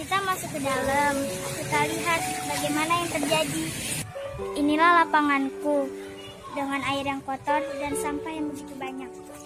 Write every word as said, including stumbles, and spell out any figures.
Kita masuk ke dalam. Kita lihat bagaimana yang terjadi. Inilah lapanganku dengan air yang kotor dan sampah yang begitu banyak.